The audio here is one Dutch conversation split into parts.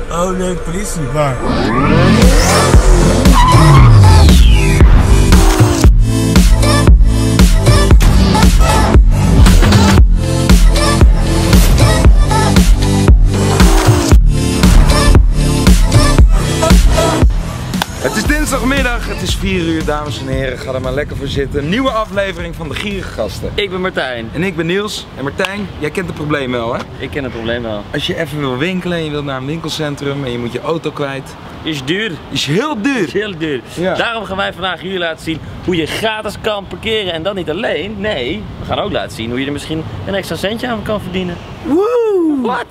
Oh nee, politie. Waar? Het is dinsdagmiddag, het is 4 uur, dames en heren. Ga er maar lekker voor zitten. Een nieuwe aflevering van de Gierige Gasten. Ik ben Martijn. En ik ben Niels. En Martijn, jij kent het probleem wel, hè? Ik ken het probleem wel. Als je even wil winkelen en je wilt naar een winkelcentrum en je moet je auto kwijt. Is duur. Is heel duur. Is heel duur. Ja. Daarom gaan wij vandaag jullie laten zien hoe je gratis kan parkeren. En dan niet alleen. Nee, we gaan ook laten zien hoe je er misschien een extra centje aan kan verdienen. Woe! Wat?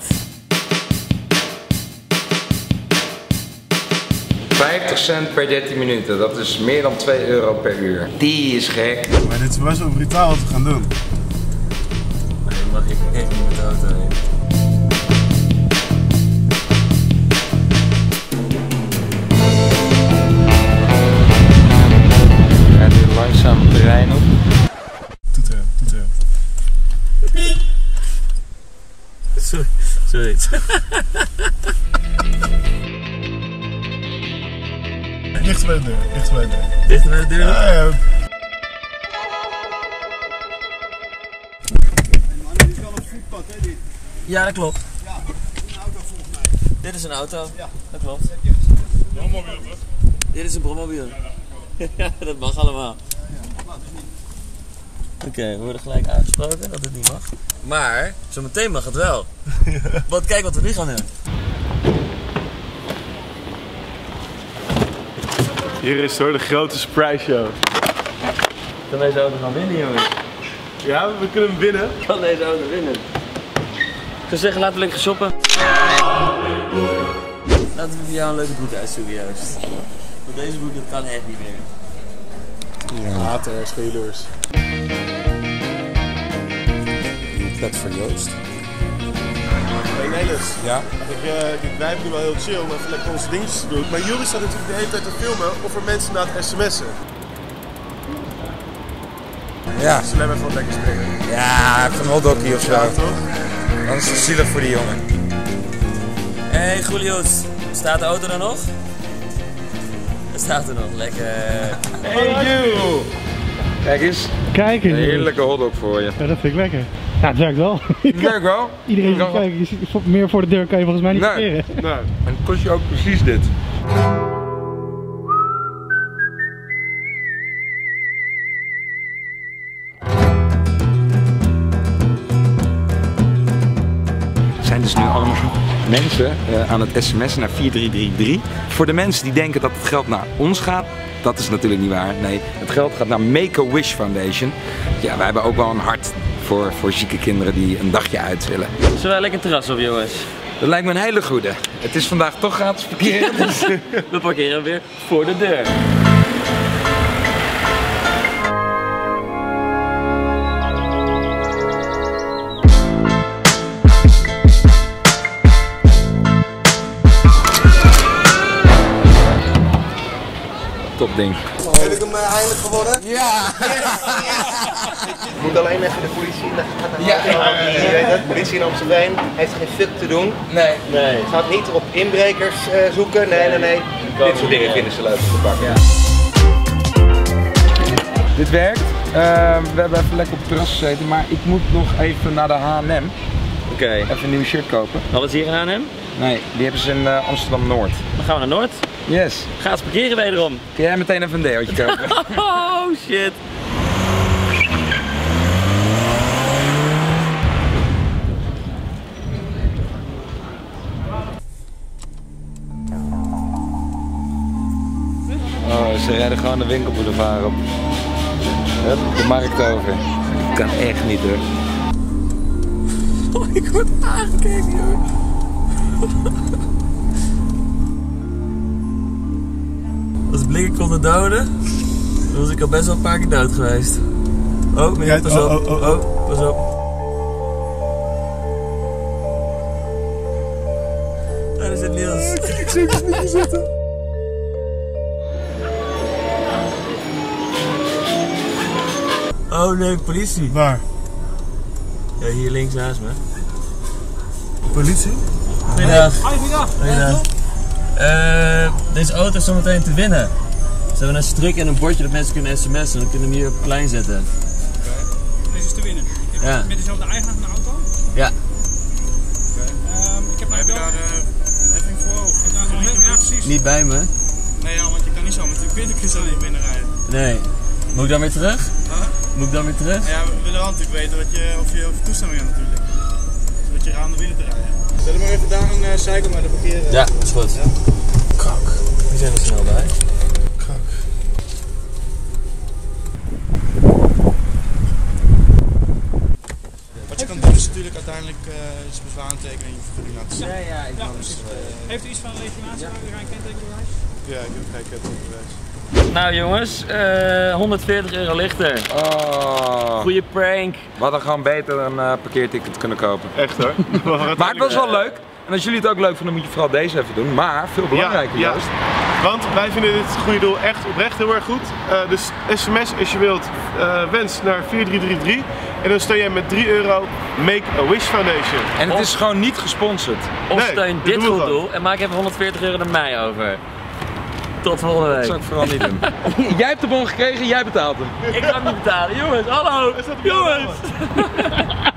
50 cent per 13 minuten, dat is meer dan 2 euro per uur. Die is gek. Maar dit is best wel brutaal wat we gaan doen. Nee, mag ik echt niet met de auto heen. We gaan nu langzaam het terrein op. Toeteren, toeteren. Sorry. Dicht bij de deur, dicht bij de deur. Dicht bij de deur? Ja, ja. Ja, dat klopt. Ja, een auto volgens mij. Dit is een auto. Ja, dat klopt. Brommobiel toch? Dit is een brommobiel. Ja, dat mag allemaal. Oké, we worden gelijk aangesproken dat het niet mag. Maar, zometeen mag het wel. Want kijk wat we nu gaan doen. Hier is hoor, de grote surprise show. Kan deze auto gaan winnen, jongens? Ja, we kunnen hem winnen. Kan deze auto winnen? Ik zou zeggen, laten we lekker shoppen. Laten we voor jou een leuke broek uitzoeken, juist. Want deze broek, dat kan echt niet meer. Haters, spelers. Pet voor Joost. Hey Nelis. Ja? Wij hebben nu wel heel chill om even lekker onze dingetjes te doen. Maar jullie staan natuurlijk de hele tijd te filmen of er mensen na het sms'en. Ja. Dus we hebben even wat lekker springen. Ja, even een hotdoggie of zo. Ja, toch? Anders is het zielig voor die jongen. Hey Julius, staat de auto er nog? Het staat er nog, lekker. Hey you! Kijk eens, Kijken. een heerlijke hotdog voor je. Ja, dat vind ik lekker. Ja, het werkt wel. Leuk wel. Iedereen kan kijken. Je zit meer voor de deur kan je volgens mij niet parkeren. Nee. En het kost je ook precies dit. Er zijn dus nu allemaal mensen aan het sms'en naar 4333. Voor de mensen die denken dat het geld naar ons gaat, dat is natuurlijk niet waar. Nee, het geld gaat naar Make-A-Wish Foundation. Ja, wij hebben ook wel een hart voor zieke kinderen die een dagje uit willen. Zullen wij lekker terras op, jongens? Dat lijkt me een hele goede. Het is vandaag toch gratis parkeren. Dus... We parkeren weer voor de deur. Top ding. Heb ik hem eindelijk gewonnen? Ja! Ik moet alleen even de politie in de gaten Ja. houden. Je weet het, politie in Amsterdam heeft geen fuck te doen. Nee. Nee. Ze gaat niet op inbrekers zoeken. Nee. Dit soort dingen vinden ze leuk om te pakken. Ja. Dit werkt. We hebben even lekker op het terras gezeten, maar ik moet nog even naar de H&M. Oké. Even een nieuwe shirt kopen. Alles hier in Arnhem? Nee, die hebben ze in Amsterdam-Noord. Dan gaan we naar Noord. Yes. Gratis parkeren wederom. Kun jij meteen even een deootje kopen? Oh shit. Oh, ze rijden gewoon de winkelboulevard op. Hup, de markt over. Dat kan echt niet hoor. Oh, ik word aangekeken, joh. Als blikken konden doden, dan was ik al best wel een paar keer dood geweest. Oh, meneer, pas op. Oh, pas op. Daar zit Niels. Ik zie het niet zitten. Oh nee, politie. Waar? Ja, hier links naast me. Politie? Goeiedag. Goeiedag. Goeiedag. Deze auto is zometeen te winnen. Ze hebben een strik en een bordje dat mensen kunnen sms'en. Dan kunnen we hem hier op het plein zetten. Deze is te winnen. Ja. Met dezelfde eigenaar van de auto? Ja. Ik heb heb je daar een heffing voor? Of ja, precies. Niet bij me. Nee, ja, want je kan niet zo met de pintertjes aan je binnenrijden. Nee. Moet ik dan weer terug? Moet ik dan weer terug? Ja, we willen wel natuurlijk weten of je toestemming hebt natuurlijk. Zodat je aan de binnen te rijden. Zet maar even daar een cycle naar de parkeer. Ja, is goed. Ja. Kak. Die zijn er snel bij. Kak. Wat je kan doen is natuurlijk uiteindelijk is bezwaar aantekenen en je vergunning laten zien. Ja, ik kan dus, heeft u iets van een legitimatie? Ja. Geen kentekenbewijs? Ja, ik heb geen kentekenbewijs. Nou jongens, 140 euro lichter. Oh. Goeie prank. We hadden gewoon beter een parkeerticket kunnen kopen. Echt hoor. Maar het was wel leuk. En als jullie het ook leuk vinden, moet je vooral deze even doen. Maar veel belangrijker juist. Want wij vinden dit goede doel echt oprecht heel erg goed. Dus sms als je wilt, wens naar 4333. En dan steun jij met 3 euro Make a Wish Foundation. En het is gewoon niet gesponsord. Of Nee, steun dat dit doen we goed gewoon. doel en maak even 140 euro naar mij over. Tot volgende week. Dat zou ik vooral niet doen. Jij hebt de bon gekregen, jij betaalt hem. Ik ga hem niet betalen. Jongens, hallo! Jongens!